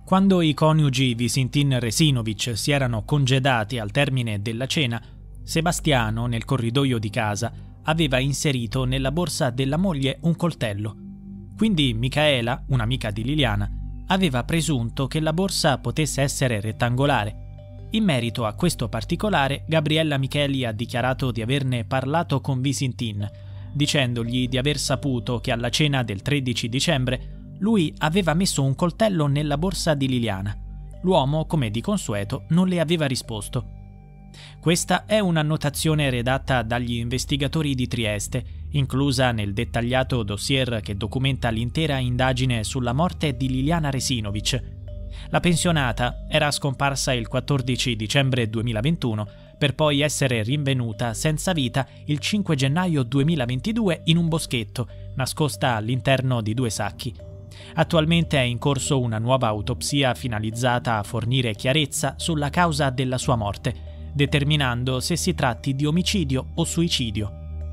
Quando i coniugi Visintin Resinovic si erano congedati al termine della cena, Sebastiano, nel corridoio di casa, aveva inserito nella borsa della moglie un coltello. Quindi Micaela, un'amica di Liliana, aveva presunto che la borsa potesse essere rettangolare. In merito a questo particolare, Gabriella Micheli ha dichiarato di averne parlato con Visintin, dicendogli di aver saputo che alla cena del 13 dicembre lui aveva messo un coltello nella borsa di Liliana. L'uomo, come di consueto, non le aveva risposto. Questa è un'annotazione redatta dagli investigatori di Trieste, inclusa nel dettagliato dossier che documenta l'intera indagine sulla morte di Liliana Resinovic. La pensionata era scomparsa il 14 dicembre 2021 per poi essere rinvenuta senza vita il 5 gennaio 2022 in un boschetto, nascosta all'interno di 2 sacchi. Attualmente è in corso una nuova autopsia finalizzata a fornire chiarezza sulla causa della sua morte, determinando se si tratti di omicidio o suicidio.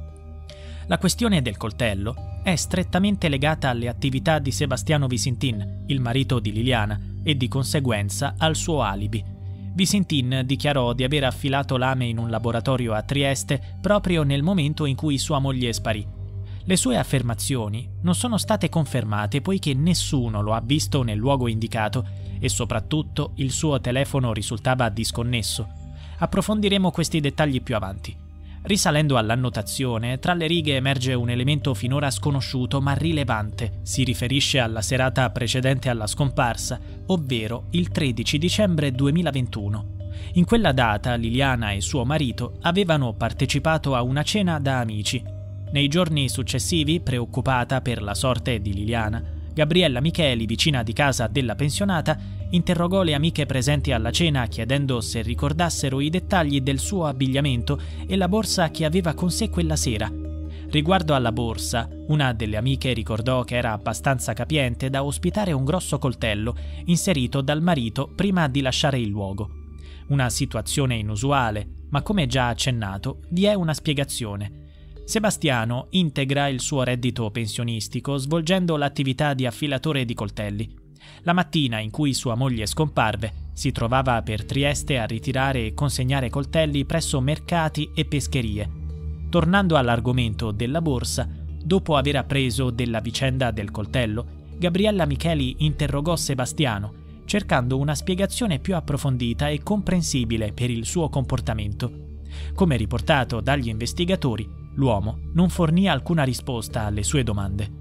La questione del coltello è strettamente legata alle attività di Sebastiano Visintin, il marito di Liliana, e di conseguenza al suo alibi. Visintin dichiarò di aver affilato lame in un laboratorio a Trieste proprio nel momento in cui sua moglie sparì. Le sue affermazioni non sono state confermate poiché nessuno lo ha visto nel luogo indicato e soprattutto il suo telefono risultava disconnesso. Approfondiremo questi dettagli più avanti. Risalendo all'annotazione, tra le righe emerge un elemento finora sconosciuto ma rilevante. Si riferisce alla serata precedente alla scomparsa, ovvero il 13 dicembre 2021. In quella data Liliana e suo marito avevano partecipato a una cena da amici. Nei giorni successivi, preoccupata per la sorte di Liliana, Gabriella Micheli, vicina di casa della pensionata, interrogò le amiche presenti alla cena chiedendo se ricordassero i dettagli del suo abbigliamento e la borsa che aveva con sé quella sera. Riguardo alla borsa, una delle amiche ricordò che era abbastanza capiente da ospitare un grosso coltello inserito dal marito prima di lasciare il luogo. Una situazione inusuale, ma come già accennato, vi è una spiegazione. Sebastiano integra il suo reddito pensionistico svolgendo l'attività di affilatore di coltelli. La mattina in cui sua moglie scomparve, si trovava per Trieste a ritirare e consegnare coltelli presso mercati e pescherie. Tornando all'argomento della borsa, dopo aver appreso della vicenda del coltello, Gabriella Micheli interrogò Sebastiano, cercando una spiegazione più approfondita e comprensibile per il suo comportamento. Come riportato dagli investigatori, l'uomo non fornì alcuna risposta alle sue domande.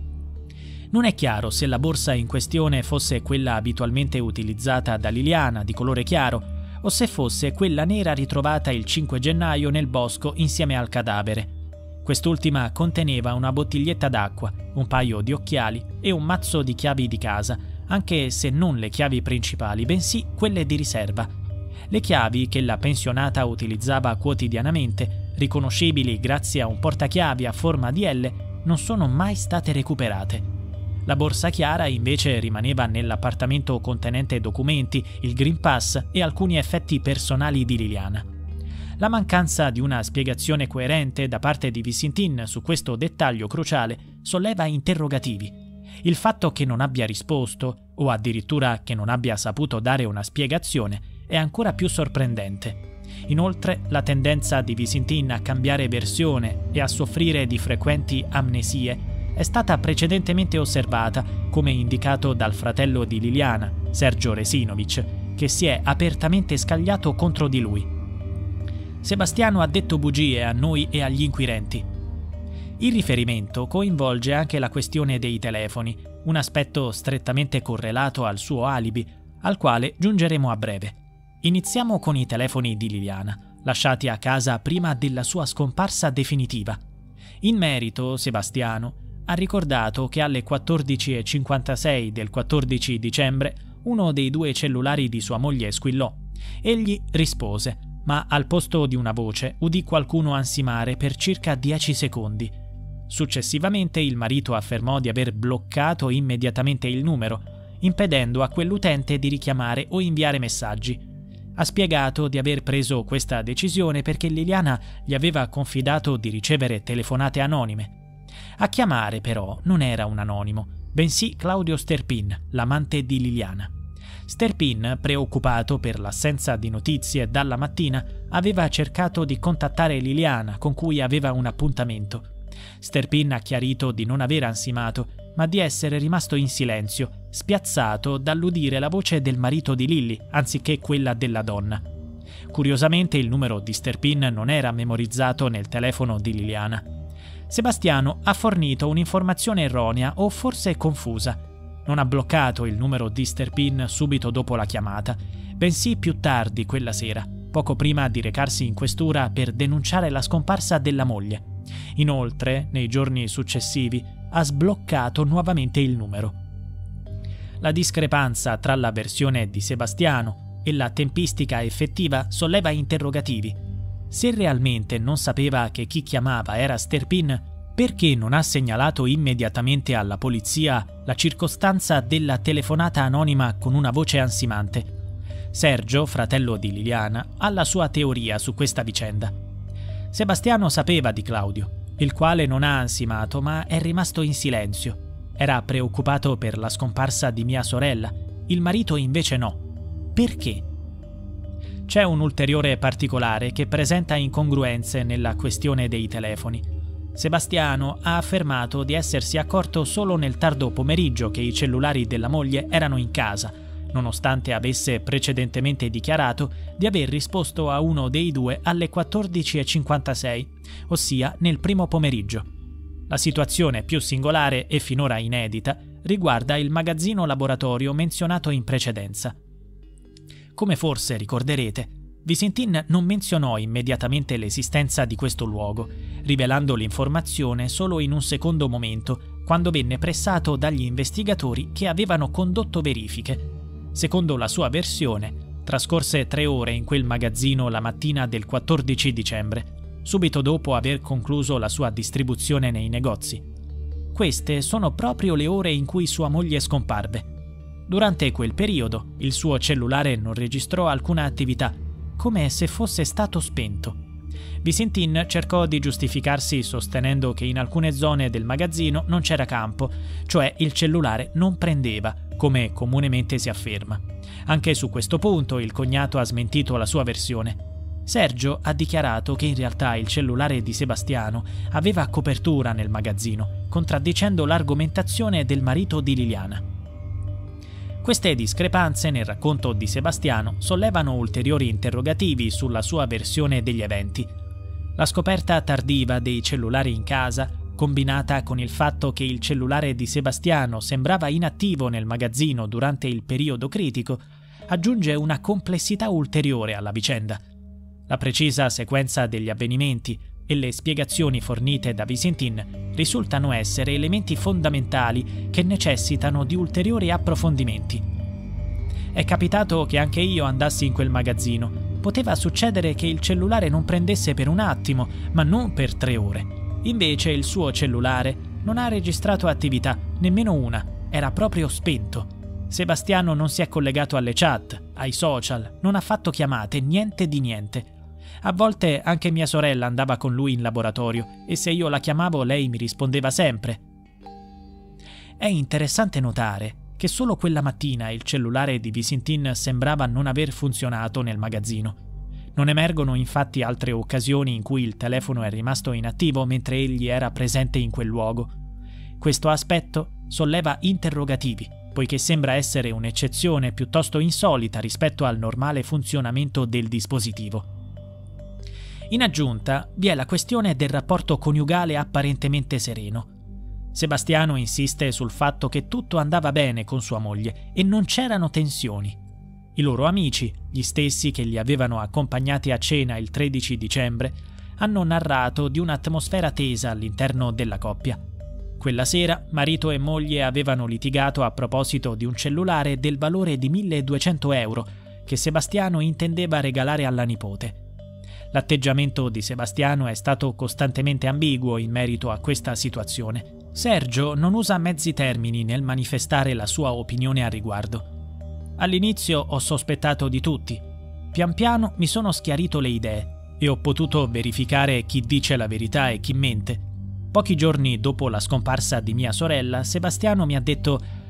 Non è chiaro se la borsa in questione fosse quella abitualmente utilizzata da Liliana, di colore chiaro, o se fosse quella nera ritrovata il 5 gennaio nel bosco insieme al cadavere. Quest'ultima conteneva una bottiglietta d'acqua, un paio di occhiali e un mazzo di chiavi di casa, anche se non le chiavi principali, bensì quelle di riserva. Le chiavi che la pensionata utilizzava quotidianamente, riconoscibili grazie a un portachiavi a forma di L, non sono mai state recuperate. La borsa chiara invece rimaneva nell'appartamento contenente documenti, il Green Pass e alcuni effetti personali di Liliana. La mancanza di una spiegazione coerente da parte di Visintin su questo dettaglio cruciale solleva interrogativi. Il fatto che non abbia risposto, o addirittura che non abbia saputo dare una spiegazione, è ancora più sorprendente. Inoltre, la tendenza di Visintin a cambiare versione e a soffrire di frequenti amnesie è stata precedentemente osservata, come indicato dal fratello di Liliana, Sergio Resinovic, che si è apertamente scagliato contro di lui. Sebastiano ha detto bugie a noi e agli inquirenti. Il riferimento coinvolge anche la questione dei telefoni, un aspetto strettamente correlato al suo alibi, al quale giungeremo a breve. Iniziamo con i telefoni di Liliana, lasciati a casa prima della sua scomparsa definitiva. In merito, Sebastiano ha ricordato che alle 14:56 del 14 dicembre uno dei 2 cellulari di sua moglie squillò. Egli rispose, ma al posto di una voce udì qualcuno ansimare per circa 10 secondi. Successivamente il marito affermò di aver bloccato immediatamente il numero, impedendo a quell'utente di richiamare o inviare messaggi. Ha spiegato di aver preso questa decisione perché Liliana gli aveva confidato di ricevere telefonate anonime. A chiamare però non era un anonimo, bensì Claudio Sterpin, l'amante di Liliana. Sterpin, preoccupato per l'assenza di notizie dalla mattina, aveva cercato di contattare Liliana, con cui aveva un appuntamento. Sterpin ha chiarito di non aver ansimato, ma di essere rimasto in silenzio, spiazzato dall'udire la voce del marito di Lily, anziché quella della donna. Curiosamente il numero di Sterpin non era memorizzato nel telefono di Liliana. Sebastiano ha fornito un'informazione erronea o forse confusa. Non ha bloccato il numero di Sterpin subito dopo la chiamata, bensì più tardi quella sera, poco prima di recarsi in questura per denunciare la scomparsa della moglie. Inoltre, nei giorni successivi, ha sbloccato nuovamente il numero. La discrepanza tra la versione di Sebastiano e la tempistica effettiva solleva interrogativi. Se realmente non sapeva che chi chiamava era Sterpin, perché non ha segnalato immediatamente alla polizia la circostanza della telefonata anonima con una voce ansimante? Sergio, fratello di Liliana, ha la sua teoria su questa vicenda. Sebastiano sapeva di Claudio, il quale non ha ansimato ma è rimasto in silenzio. Era preoccupato per la scomparsa di mia sorella, il marito invece no. Perché? C'è un ulteriore particolare che presenta incongruenze nella questione dei telefoni. Sebastiano ha affermato di essersi accorto solo nel tardo pomeriggio che i cellulari della moglie erano in casa, nonostante avesse precedentemente dichiarato di aver risposto a uno dei due alle 14:56, ossia nel primo pomeriggio. La situazione più singolare e finora inedita riguarda il magazzino laboratorio menzionato in precedenza. Come forse ricorderete, Visintin non menzionò immediatamente l'esistenza di questo luogo, rivelando l'informazione solo in un secondo momento, quando venne pressato dagli investigatori che avevano condotto verifiche. Secondo la sua versione, trascorse 3 ore in quel magazzino la mattina del 14 dicembre, subito dopo aver concluso la sua distribuzione nei negozi. Queste sono proprio le ore in cui sua moglie scomparve. Durante quel periodo, il suo cellulare non registrò alcuna attività, come se fosse stato spento. Visintin cercò di giustificarsi sostenendo che in alcune zone del magazzino non c'era campo, cioè il cellulare non prendeva, come comunemente si afferma. Anche su questo punto il cognato ha smentito la sua versione. Sergio ha dichiarato che in realtà il cellulare di Sebastiano aveva copertura nel magazzino, contraddicendo l'argomentazione del marito di Liliana. Queste discrepanze nel racconto di Sebastiano sollevano ulteriori interrogativi sulla sua versione degli eventi. La scoperta tardiva dei cellulari in casa, combinata con il fatto che il cellulare di Sebastiano sembrava inattivo nel magazzino durante il periodo critico, aggiunge una complessità ulteriore alla vicenda. La precisa sequenza degli avvenimenti e le spiegazioni fornite da Visintin risultano essere elementi fondamentali che necessitano di ulteriori approfondimenti. È capitato che anche io andassi in quel magazzino. Poteva succedere che il cellulare non prendesse per un attimo, ma non per 3 ore. Invece il suo cellulare non ha registrato attività, nemmeno una, era proprio spento. Sebastiano non si è collegato alle chat, ai social, non ha fatto chiamate, niente di niente. A volte anche mia sorella andava con lui in laboratorio e se io la chiamavo lei mi rispondeva sempre. È interessante notare che solo quella mattina il cellulare di Visintin sembrava non aver funzionato nel magazzino. Non emergono infatti altre occasioni in cui il telefono è rimasto inattivo mentre egli era presente in quel luogo. Questo aspetto solleva interrogativi, poiché sembra essere un'eccezione piuttosto insolita rispetto al normale funzionamento del dispositivo. In aggiunta, vi è la questione del rapporto coniugale apparentemente sereno. Sebastiano insiste sul fatto che tutto andava bene con sua moglie e non c'erano tensioni. I loro amici, gli stessi che li avevano accompagnati a cena il 13 dicembre, hanno narrato di un'atmosfera tesa all'interno della coppia. Quella sera marito e moglie avevano litigato a proposito di un cellulare del valore di 1.200 euro che Sebastiano intendeva regalare alla nipote. L'atteggiamento di Sebastiano è stato costantemente ambiguo in merito a questa situazione. Sergio non usa mezzi termini nel manifestare la sua opinione al riguardo. All'inizio ho sospettato di tutti. Pian piano mi sono schiarito le idee e ho potuto verificare chi dice la verità e chi mente. Pochi giorni dopo la scomparsa di mia sorella, Sebastiano mi ha detto: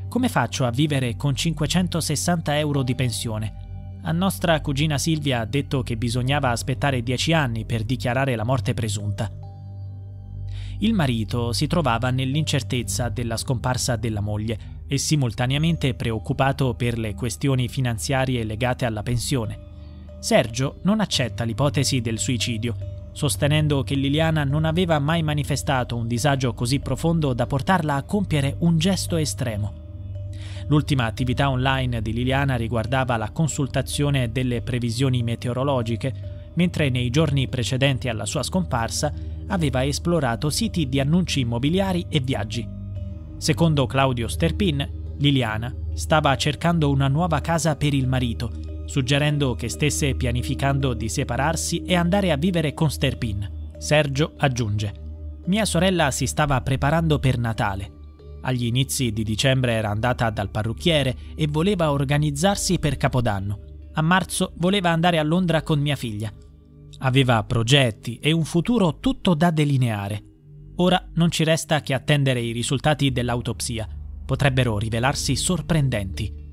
Come faccio a vivere con 560 euro di pensione? A nostra cugina Silvia ha detto che bisognava aspettare 10 anni per dichiarare la morte presunta. Il marito si trovava nell'incertezza della scomparsa della moglie e simultaneamente preoccupato per le questioni finanziarie legate alla pensione. Sergio non accetta l'ipotesi del suicidio, sostenendo che Liliana non aveva mai manifestato un disagio così profondo da portarla a compiere un gesto estremo. L'ultima attività online di Liliana riguardava la consultazione delle previsioni meteorologiche, mentre nei giorni precedenti alla sua scomparsa aveva esplorato siti di annunci immobiliari e viaggi. Secondo Claudio Sterpin, Liliana stava cercando una nuova casa per il marito, suggerendo che stesse pianificando di separarsi e andare a vivere con Sterpin. Sergio aggiunge: «Mia sorella si stava preparando per Natale. Agli inizi di dicembre era andata dal parrucchiere e voleva organizzarsi per Capodanno. A marzo voleva andare a Londra con mia figlia. Aveva progetti e un futuro tutto da delineare. Ora non ci resta che attendere i risultati dell'autopsia. Potrebbero rivelarsi sorprendenti».